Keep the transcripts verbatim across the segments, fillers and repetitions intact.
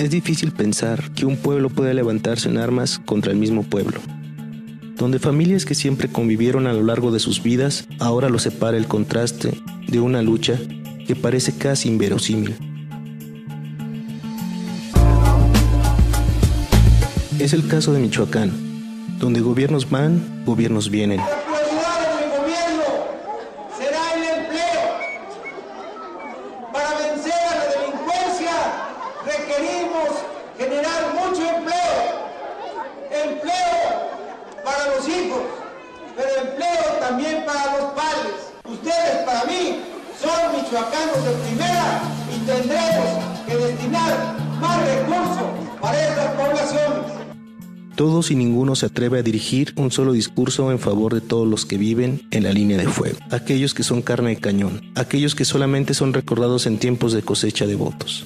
Es difícil pensar que un pueblo puede levantarse en armas contra el mismo pueblo, donde familias que siempre convivieron a lo largo de sus vidas, ahora los separa el contraste de una lucha que parece casi inverosímil. Es el caso de Michoacán, donde gobiernos van, gobiernos vienen. Requerimos generar mucho empleo, empleo para los hijos, pero empleo también para los padres. Ustedes para mí son michoacanos de primera y tendremos que destinar más recursos para estas poblaciones. Todos y ninguno se atreve a dirigir un solo discurso en favor de todos los que viven en la línea de fuego, aquellos que son carne de cañón, aquellos que solamente son recordados en tiempos de cosecha de votos.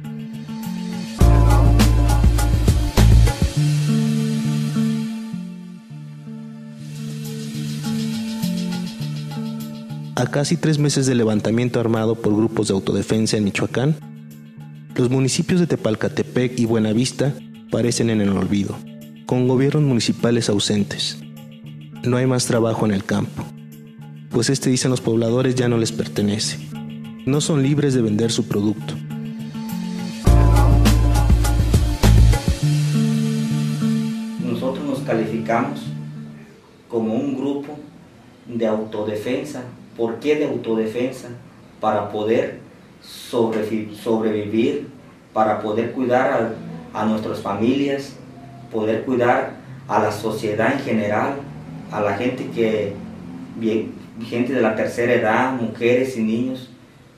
A casi tres meses de levantamiento armado por grupos de autodefensa en Michoacán, los municipios de Tepalcatepec y Buenavista parecen en el olvido, con gobiernos municipales ausentes. No hay más trabajo en el campo, pues este, dicen los pobladores, ya no les pertenece. No son libres de vender su producto. Nosotros nos calificamos como un grupo de autodefensa. ¿Por qué de autodefensa? Para poder sobrevi- sobrevivir, para poder cuidar a, a nuestras familias, poder cuidar a la sociedad en general, a la gente que, bien, gente de la tercera edad, mujeres y niños,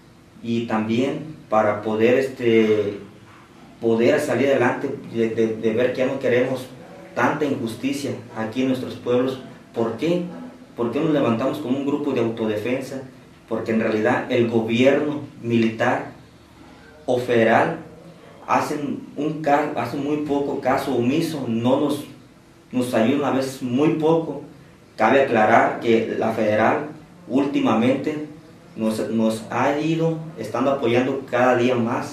y también para poder, este, poder salir adelante, de, de, de ver que ya no queremos tanta injusticia aquí en nuestros pueblos. ¿Por qué? ¿Por qué nos levantamos como un grupo de autodefensa? Porque en realidad el gobierno militar o federal hacen, un, hacen muy poco caso omiso, no nos, nos ayudan a veces muy poco. Cabe aclarar que la federal últimamente nos, nos ha ido, estando apoyando cada día más,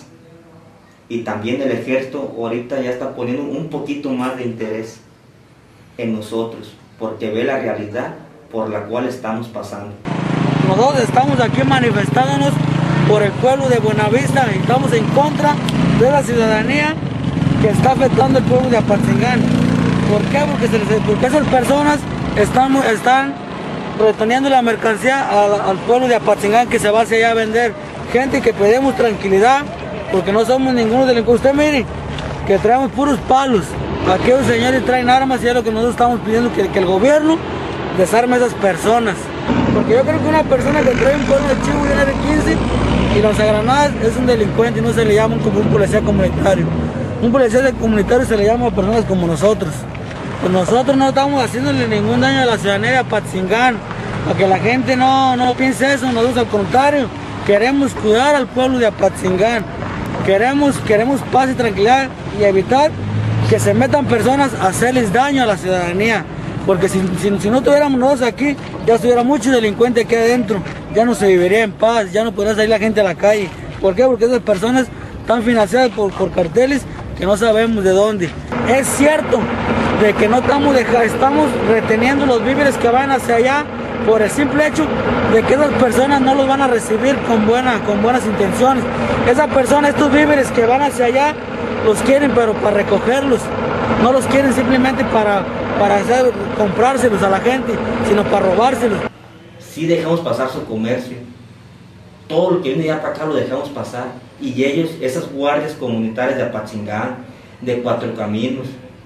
y también el ejército ahorita ya está poniendo un poquito más de interés en nosotros, porque ve la realidad por la cual estamos pasando. Nosotros estamos aquí manifestándonos por el pueblo de Buenavista y estamos en contra de la ciudadanía que está afectando el pueblo de Apatzingán. ¿Por qué? Porque, se les, porque esas personas están, están reteniendo la mercancía al, al pueblo de Apatzingán que se va hacia allá a vender. Gente que pedimos tranquilidad porque no somos ninguno delincuente. Usted mire que traemos puros palos. Aquellos señores traen armas y es lo que nosotros estamos pidiendo, que, que el gobierno desarme a esas personas. Porque yo creo que una persona que trae un cuerno de chivo y una R quince y lanzagranadas es un delincuente y no se le llama como un policía comunitario. Un policía comunitario se le llama a personas como nosotros. Pues nosotros no estamos haciéndole ningún daño a la ciudadanía de Apatzingán, para que la gente no, no piense eso. Nosotros al contrario, queremos cuidar al pueblo de Apatzingán. Queremos, queremos paz y tranquilidad y evitar que se metan personas a hacerles daño a la ciudadanía. Porque si, si, si no tuviéramos nosotros aquí, ya estuviera mucho delincuente aquí adentro, ya no se viviría en paz, ya no podría salir la gente a la calle. ¿Por qué? Porque esas personas están financiadas por, por carteles que no sabemos de dónde. Es cierto de que no estamos, deja, estamos reteniendo los víveres que van hacia allá por el simple hecho de que esas personas no los van a recibir con, buena, con buenas intenciones. Esas personas, estos víveres que van hacia allá, los quieren pero para recogerlos, no los quieren simplemente para, para hacer, comprárselos a la gente, sino para robárselos. Sí dejamos pasar su comercio, todo lo que viene ya para acá lo dejamos pasar, y ellos, esas guardias comunitarias de Apatzingán, de Cuatro Caminos,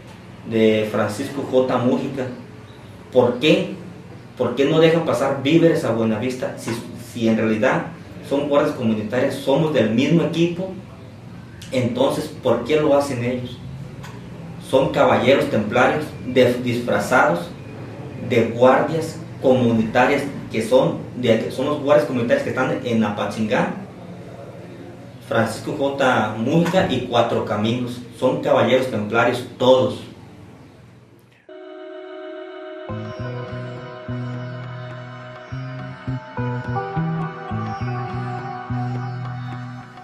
de Francisco J. Mújica, ¿por qué? ¿Por qué no dejan pasar víveres a Buenavista? Si, si en realidad son guardias comunitarias, somos del mismo equipo, entonces ¿por qué lo hacen ellos? Son caballeros templarios de, disfrazados de guardias comunitarias, que son, de, son los guardias comunitarios que están en Apatzingán, Francisco J. Mújica y Cuatro Caminos. Son caballeros templarios todos.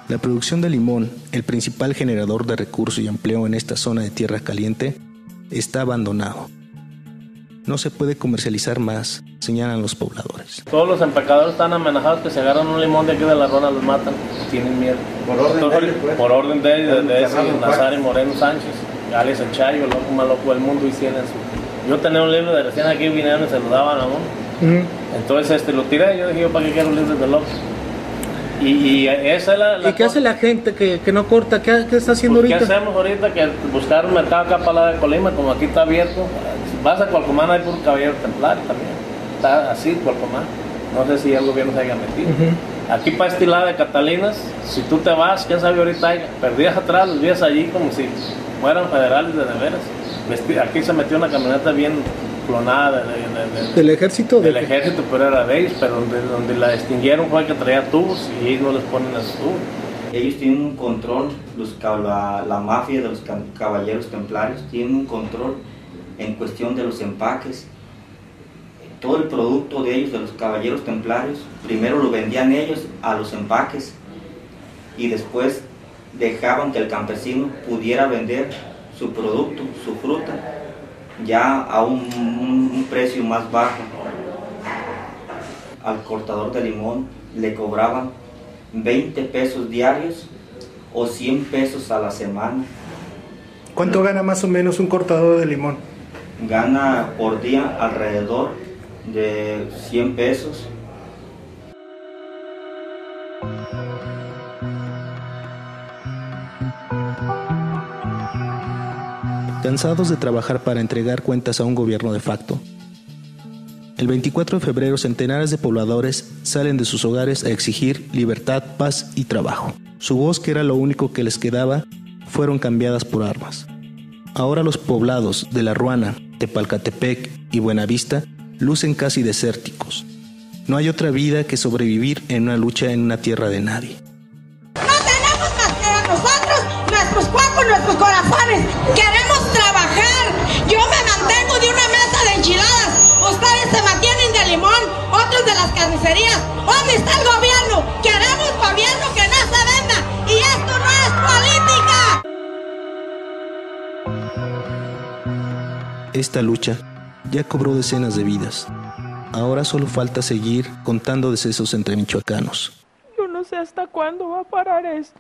La producción de limón, el principal generador de recursos y empleo en esta zona de tierra caliente, está abandonado. No se puede comercializar más, señalan los pobladores. Todos los empacadores están amenazados que si agarran un limón de aquí de la Rona los matan, tienen miedo. Por orden Entonces, de ellos, pues. Por orden de ellos, de, de ese Fernando Nazario Moreno Sánchez, Alex El Chayo, el loco más loco del mundo, hicieron su... Yo tenía un libro de recién aquí, vinieron y se lo daban a uno. Uh-huh. Entonces este, lo tiré, yo dije, yo para qué quiero libros de locos. Y, y esa es la, la ¿Y qué hace la gente que, que no corta? ¿Qué, qué está haciendo pues, ahorita? ¿Qué hacemos ahorita? Que buscar un mercado acá para la de Colima, como aquí está abierto. Vas a Cualcomán, hay puro caballero templario también. Está así, Cualcomán. No sé si el gobierno se haya metido. Uh-huh. Aquí para este lado de Catalinas, si tú te vas, quién sabe ahorita hay. Perdías atrás, los días allí como si fueran federales de de veras. Aquí se metió una camioneta bien clonada de, de, de, de, del ejército del de ejército, pero era de ellos, pero donde, donde la extinguieron fue que traía tubos y ellos no les ponen esos tubos. Ellos tienen un control, los, la, la mafia de los caballeros templarios tienen un control en cuestión de los empaques. Todo el producto de ellos, de los caballeros templarios, primero lo vendían ellos a los empaques y después dejaban que el campesino pudiera vender su producto, su fruta, ya a un, un, un precio más bajo. Al cortador de limón le cobraban veinte pesos diarios o cien pesos a la semana. ¿Cuánto gana más o menos un cortador de limón? Gana por día alrededor de cien pesos. Cansados de trabajar para entregar cuentas a un gobierno de facto, el veinticuatro de febrero centenares de pobladores salen de sus hogares a exigir libertad, paz y trabajo. Su voz, que era lo único que les quedaba, fueron cambiadas por armas. Ahora los poblados de La Ruana, Tepalcatepec y Buenavista lucen casi desérticos. No hay otra vida que sobrevivir en una lucha en una tierra de nadie. No tenemos más que a nosotros, nuestros cuerpos, nuestros corazones. Queremos trabajar. Yo me mantengo de una mesa de enchiladas. Ustedes se mantienen de limón, otros de las carnicerías. ¿Dónde está el gobierno? Queremos gobierno que no se venda. Y esto no es política. Esta lucha ya cobró decenas de vidas. Ahora solo falta seguir contando decesos entre michoacanos. Yo no sé hasta cuándo va a parar esto.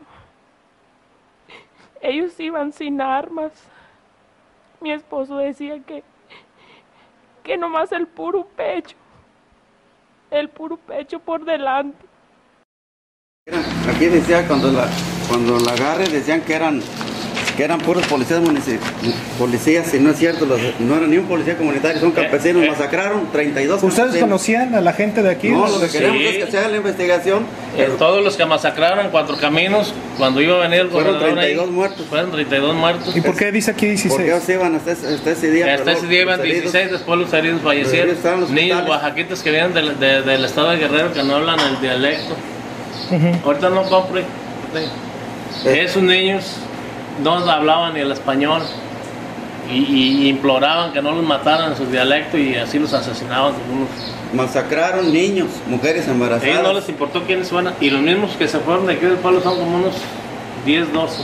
Ellos iban sin armas. Mi esposo decía que, que nomás el puro pecho. El puro pecho por delante. Aquí decía cuando la, cuando la agarre decían que eran que eran puros policías policías y no es cierto, los, no eran ni un policía comunitario, son campesinos, eh, eh. masacraron treinta y dos ¿Ustedes campesinos. Conocían a la gente de aquí? No, lo que sí. queremos es que se haga la investigación. Eh, todos los que masacraron en Cuatro Caminos, cuando iba a venir el fueron gobernador treinta y dos ahí, muertos. Fueron treinta y dos muertos. ¿Y por qué dice aquí dieciséis? Porque ellos iban hasta ese, hasta ese día. Hasta ese día iban dieciséis, después los heridos fallecieron. Los Niños oaxaquitas que vienen del, de, del estado de Guerrero que no hablan el dialecto. Uh-huh. Ahorita no compre. Sí. Esos niños no hablaban ni el español y, y imploraban que no los mataran en su dialecto y así los asesinaban. Unos. Masacraron niños, mujeres embarazadas. A ellos no les importó quiénes fueran y los mismos que se fueron de aquí del pueblo son como unos diez, doce.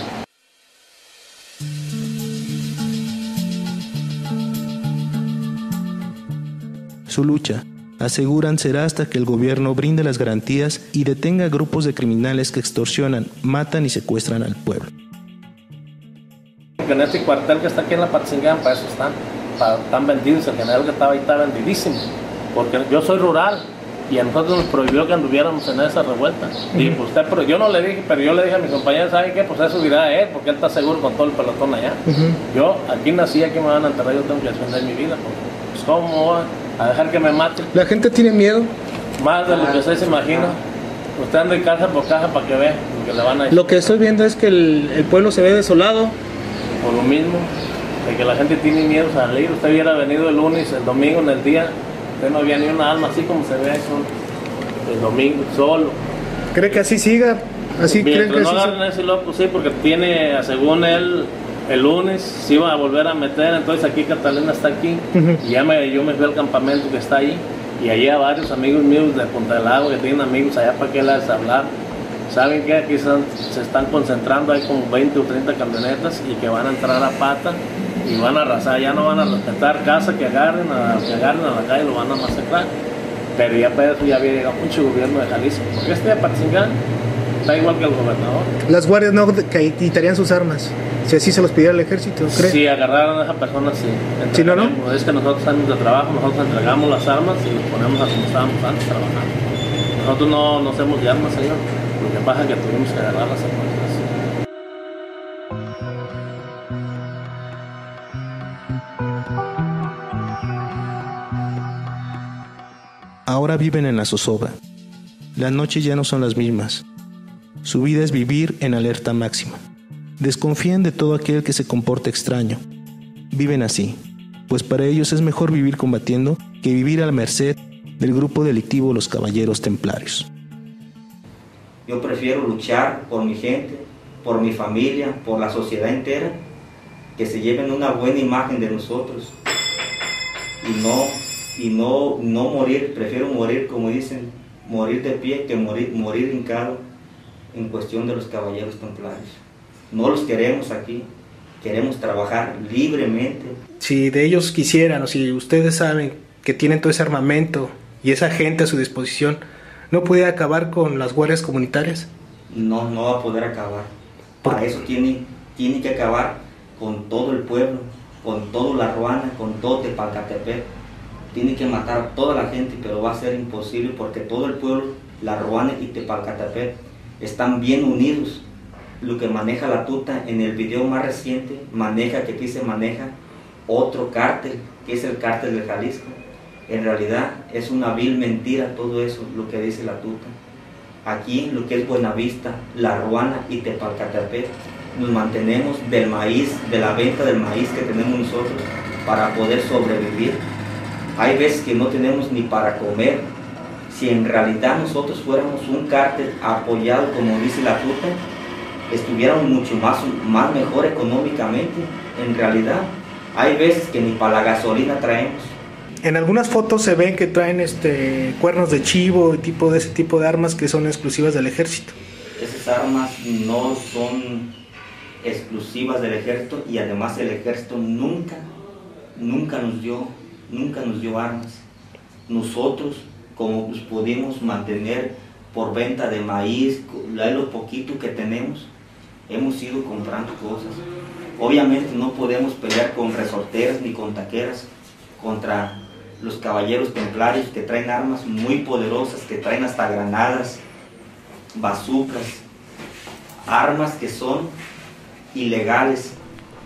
Su lucha, aseguran, será hasta que el gobierno brinde las garantías y detenga grupos de criminales que extorsionan, matan y secuestran al pueblo. En este cuartel que está aquí en la Patzingán, para eso están, para, están vendidos. El general que estaba ahí está vendidísimo, porque yo soy rural y a nosotros nos prohibió que anduviéramos en esa revuelta. Uh-huh. Y pues usted, pero yo no le dije, pero yo le dije a mis compañeros, ¿saben qué? Pues eso dirá él, porque él está seguro con todo el pelotón allá. Uh-huh. Yo aquí nací, aquí me van a enterrar, yo tengo que defender mi vida, porque, pues ¿cómo voy a dejar que me maten? ¿La gente tiene miedo? Más de lo que usted se imagina. Usted anda en casa por caja para que vea lo que le van a decir. Lo que estoy viendo es que el, el pueblo se ve desolado. Por lo mismo, de que la gente tiene miedo a salir. Usted hubiera venido el lunes, el domingo en el día, usted no había ni una alma, así como se ve eso, el domingo, solo. ¿Cree que así siga? ¿Así Mientras creen que no así agarren ese loco, sí, porque tiene, según él, el lunes se iba a volver a meter, entonces aquí Catalina está aquí, uh-huh. y ya me, yo me fui al campamento que está ahí, y allí a varios amigos míos de Punta del Lago que tienen amigos allá para que les hablar, saben que aquí son, se están concentrando, hay como veinte o treinta camionetas y que van a entrar a pata y van a arrasar, ya no van a respetar casa que agarren, a, que agarren a la calle, lo van a masacrar. Pero ya para eso ya había llegado mucho gobierno de Jalisco, porque este de Apatzingán está igual que el gobernador. Las guardias no quitarían sus armas, si así se los pidiera el ejército, ¿cree? Si agarraran a esa persona, sí. Si no, no. Es que nosotros salimos de trabajo, nosotros entregamos las armas y los ponemos a como estábamos antes trabajando. Nosotros no nos hacemos de armas, señor. Lo que pasa es que tuvimos que agarrar las armas. Ahora viven en la zozobra. Las noches ya no son las mismas. Su vida es vivir en alerta máxima. Desconfían de todo aquel que se comporte extraño. Viven así, pues para ellos es mejor vivir combatiendo que vivir a la merced del grupo delictivo Los Caballeros Templarios. Yo prefiero luchar por mi gente, por mi familia, por la sociedad entera, que se lleven una buena imagen de nosotros y no, y no, no morir. Prefiero morir, como dicen, morir de pie que morir, morir hincado en cuestión de los Caballeros Templarios. No los queremos aquí, queremos trabajar libremente. Si de ellos quisieran, o si ustedes saben que tienen todo ese armamento y esa gente a su disposición, ¿no puede acabar con las guardias comunitarias? No, no va a poder acabar. Para eso tiene, tiene que acabar con todo el pueblo, con toda la Ruana, con todo Tepalcatepec. Tiene que matar a toda la gente, pero va a ser imposible porque todo el pueblo, la Ruana y Tepalcatepec, están bien unidos. Lo que maneja la tuta en el video más reciente, maneja que aquí se maneja otro cártel, que es el cártel de Jalisco. En realidad es una vil mentira todo eso, lo que dice la tuta. Aquí lo que es Buenavista, La Ruana y Tepalcatepec, nos mantenemos del maíz, de la venta del maíz que tenemos nosotros para poder sobrevivir. Hay veces que no tenemos ni para comer. Si en realidad nosotros fuéramos un cártel apoyado, como dice la tuta, estuviéramos mucho más, más mejor económicamente. En realidad hay veces que ni para la gasolina traemos. En algunas fotos se ven que traen este cuernos de chivo y tipo de ese tipo de armas que son exclusivas del ejército. Esas armas no son exclusivas del ejército y además el ejército nunca, nunca nos dio, nunca nos dio armas. Nosotros, como nos pudimos mantener por venta de maíz, lo poquito que tenemos, hemos ido comprando cosas. Obviamente no podemos pelear con resorteras ni con taqueras contra los Caballeros Templarios, que traen armas muy poderosas, que traen hasta granadas, bazucas, armas que son ilegales.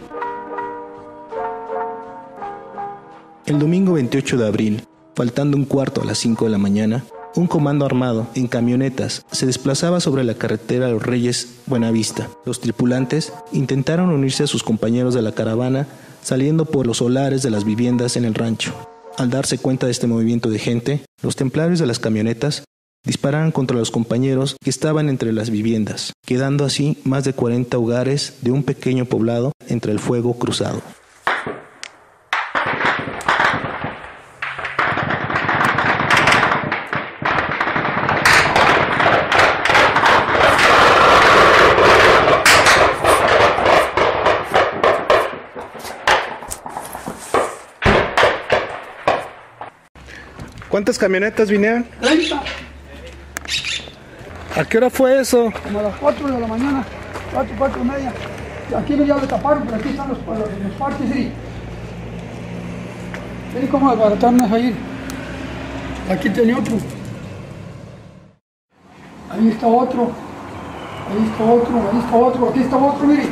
El domingo veintiocho de abril, faltando un cuarto a las cinco de la mañana, un comando armado en camionetas se desplazaba sobre la carretera Los Reyes Buenavista. Los tripulantes intentaron unirse a sus compañeros de la caravana saliendo por los solares de las viviendas en el rancho. Al darse cuenta de este movimiento de gente, los templarios de las camionetas dispararon contra los compañeros que estaban entre las viviendas, quedando así más de cuarenta hogares de un pequeño poblado entre el fuego cruzado. ¿Cuántas camionetas vinieron? treinta. ¿A qué hora fue eso? Como a las cuatro de la mañana, cuatro, cuatro y media. Y aquí ya le taparon, pero aquí están los, los, los parques, ¿sí? Miren cómo desbarataron ahí. Aquí tenía otro. Ahí está otro. Ahí está otro, ahí está otro, aquí está otro, miren.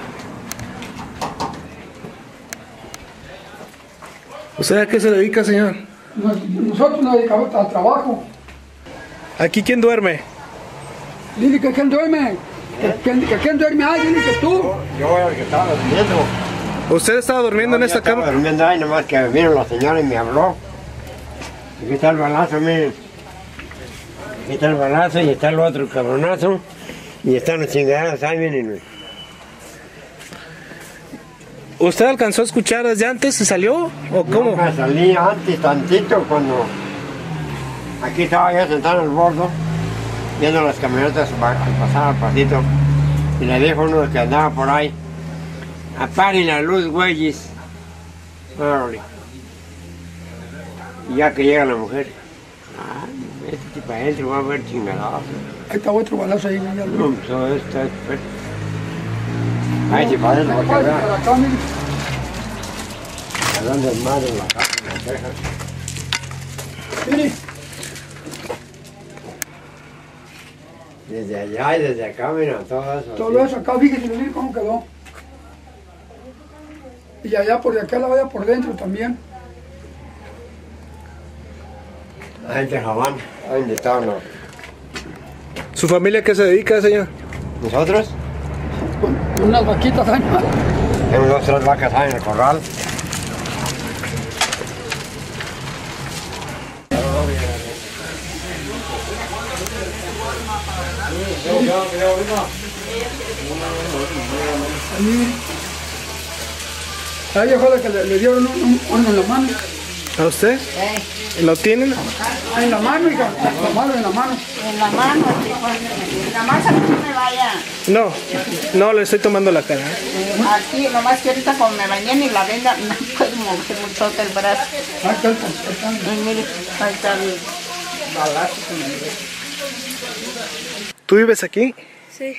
¿Usted a qué se dedica, señor? Nosotros nos dedicamos al trabajo. ¿Aquí quién duerme? Dile que quién duerme. Que, que, que quién duerme ahí, dile que tú. Yo era el que estaba durmiendo. ¿Usted estaba durmiendo no, en esta cama? Estaba durmiendo ahí, nomás que vino la señora y me habló. Aquí está el balazo, miren. Aquí está el balazo y está el otro cabronazo. Y están los chingadas ahí, miren. ¿Usted alcanzó a escuchar desde antes? ¿Se salió? ¿O cómo? No, me salí antes tantito cuando aquí estaba ya sentado en el bordo viendo las camionetas pasar al pasito. Y le dijo uno que andaba por ahí, apaguen la luz, güeyes. Órale. Y ya que llega la mujer, ah, este tipo adentro va a ver chingados. Ahí está otro balazo ahí. Ya no, pues eso está perfecto. Ahí se pasa la cara. ¿A dónde es madre la casa, las cejas? Mire. Desde allá y desde acá, mira, todo eso. Todo eso acá, fíjese, mire cómo quedó. Y allá por de acá la vaya por dentro también. Ahí te jaban, ahí donde estaban los... ¿Su familia qué se dedica, señor? ¿Nosotros? Unas vaquitas ahí. Tenemos dos, tres vacas ahí en el corral. Ahí dejó de que le, le dieron un, uno en la mano. ¿A usted? Sí. ¿Lo tienen? En la mano, hija, la mano en la mano. En la mano, en la masa que no me vaya. No, no, le estoy tomando la cara. Aquí, nomás que ahorita como me bañé ni la venda, no puedo mover mucho el brazo. Ahí está, ahí está. Ay, mire, ahí está el balazo que me dio. ¿Tú vives aquí? Sí.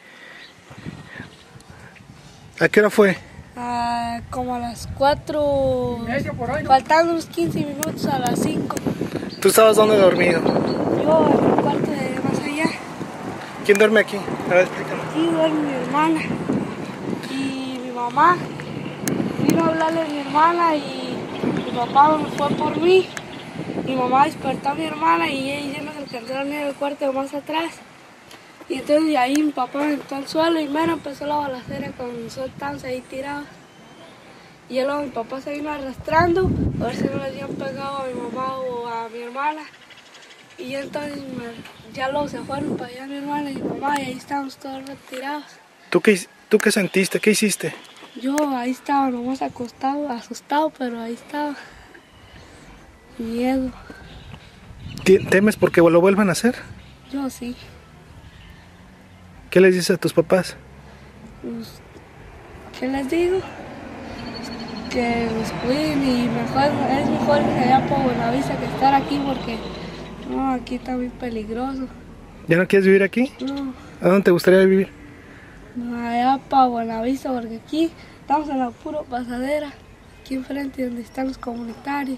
¿A qué hora fue? Ah, como a las cuatro, faltando unos quince minutos a las cinco. ¿Tú estabas dónde dormido? Yo en el cuarto de más allá. ¿Quién duerme aquí? A ver, explícame. Aquí duerme mi hermana y mi mamá. Vino a hablarle a mi hermana y mi papá fue por mí. Mi mamá despertó a mi hermana y ella y yo nos alcanzaron a ir al cuarto de más atrás. Y entonces de ahí mi papá me entró al suelo y mero empezó la balacera con nosotros estábamos ahí tirados. Y luego mi papá se vino arrastrando a ver si no le habían pegado a mi mamá o a mi hermana. Y entonces me, ya luego se fueron para allá mi hermana y mi mamá y ahí estábamos todos retirados. ¿Tú qué, ¿Tú qué sentiste? ¿Qué hiciste? Yo ahí estaba nomás acostado, asustado, pero ahí estaba. Miedo. ¿Temes porque lo vuelvan a hacer? Yo sí. ¿Qué les dices a tus papás? Pues, ¿qué les digo? Que los cuiden y mejor, es mejor que allá por Buenavista que estar aquí porque no, aquí está muy peligroso. ¿Ya no quieres vivir aquí? No. ¿A dónde te gustaría vivir? No, allá para Buenavista porque aquí estamos en la pura pasadera, aquí enfrente donde están los comunitarios.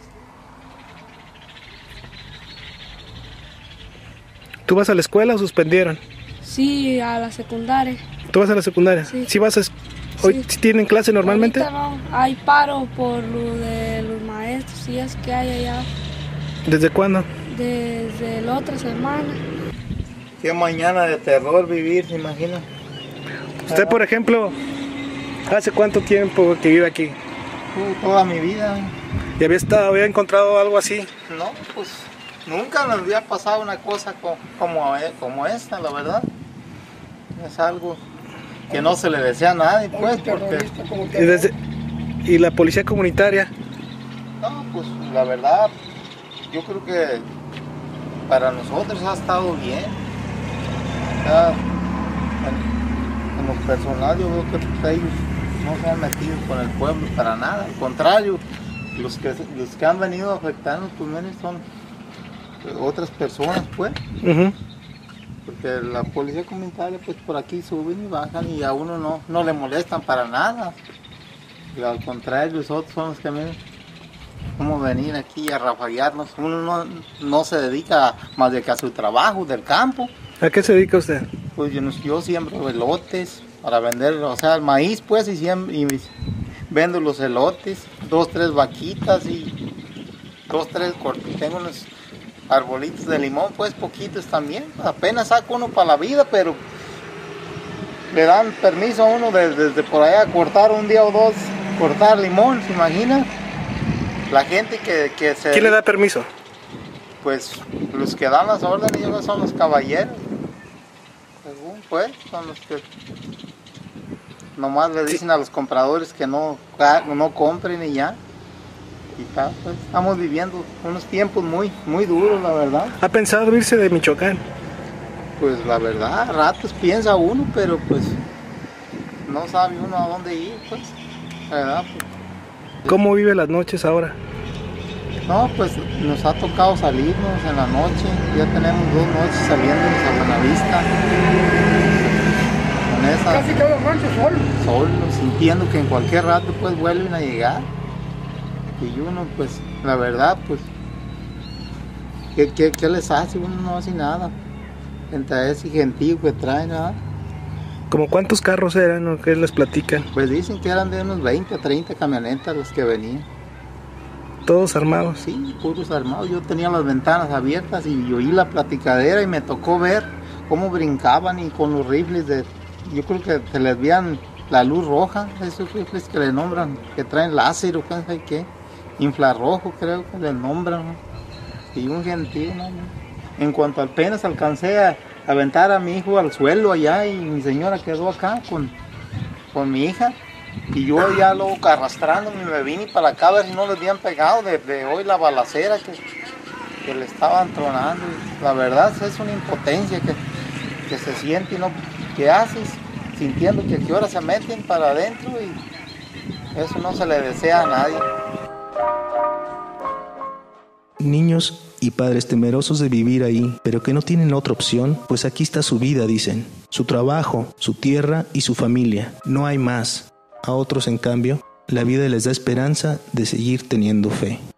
¿Tú vas a la escuela o suspendieron? Sí, a la secundaria. ¿Tú vas a la secundaria? Sí. ¿Sí vas a... ¿Hoy sí tienen clase normalmente? Ahorita no, hay paro por lo de los maestros y es que hay allá. ¿Desde cuándo? Desde la otra semana. Qué mañana de terror vivir, ¿se imagina? Usted, por ejemplo, ¿hace cuánto tiempo que vive aquí? Toda mi vida. ¿Y había estado, había encontrado algo así? No, pues nunca nos había pasado una cosa como, como, como esta, la verdad. Es algo que no se le desea a nadie, pues, porque... ¿Y, desde, ¿Y la policía comunitaria? No, pues la verdad, yo creo que para nosotros ha estado bien. Ya, en, en lo personal yo veo que pues, ellos no se han metido con el pueblo para nada, al contrario, los que, los que han venido a afectarnos pues son otras personas, pues. Uh-huh. Porque la policía comunitaria pues por aquí suben y bajan y a uno no, no le molestan para nada. Y al contrario, los otros son los que vienen como venir aquí a rafaguearnos. Uno no, no se dedica más de que a su trabajo del campo. ¿A qué se dedica usted? Pues yo, yo siembro elotes para vender, o sea, el maíz pues y, siembro, y vendo los elotes, dos, tres vaquitas y dos, tres, tengo unos arbolitos de limón, pues poquitos también, apenas saco uno para la vida, pero le dan permiso a uno desde de, de por allá cortar un día o dos, cortar limón, ¿se imagina? La gente que, que se... ¿Quién le da permiso? Pues los que dan las órdenes son los caballeros, según pues, son los que nomás le dicen a los compradores que no, no compren y ya. Y tal, pues, estamos viviendo unos tiempos muy, muy duros, la verdad. ¿Ha pensado irse de Michoacán? pues la verdad, a ratos piensa uno, pero pues no sabe uno a dónde ir, pues, la verdad. Pues. ¿Cómo vive las noches ahora? No, pues nos ha tocado salirnos en la noche, ya tenemos dos noches saliéndonos a Buenavista. Con esa, casi todo el rancho solo. Solo, sintiendo que en cualquier rato pues vuelven a llegar. Y uno pues, la verdad pues, ¿qué, qué, qué les hace? Uno no hace nada. Entre ese gentío que traen, nada. ¿Cómo cuántos carros eran o qué les platican? Pues dicen que eran de unos veinte a treinta camionetas los que venían. ¿Todos armados? Sí, puros armados. Yo tenía las ventanas abiertas y oí la platicadera y me tocó ver cómo brincaban y con los rifles de... Yo creo que se les veían la luz roja, esos rifles que le nombran, que traen láser o qué sé qué. Infrarrojo creo que le nombran, ¿no? Y un gentío, ¿no? En cuanto apenas alcancé a aventar a mi hijo al suelo allá y mi señora quedó acá con, con mi hija y yo ya luego arrastrándome me vine para acá a ver si no les habían pegado de, de hoy la balacera que, que le estaban tronando. Y la verdad es una impotencia que, que se siente y no, que haces sintiendo que a qué hora se meten para adentro y eso no se le desea a nadie. Niños y padres temerosos de vivir ahí, pero que no tienen otra opción, pues aquí está su vida, dicen, su trabajo, su tierra y su familia. No hay más. A otros, en cambio, la vida les da esperanza de seguir teniendo fe.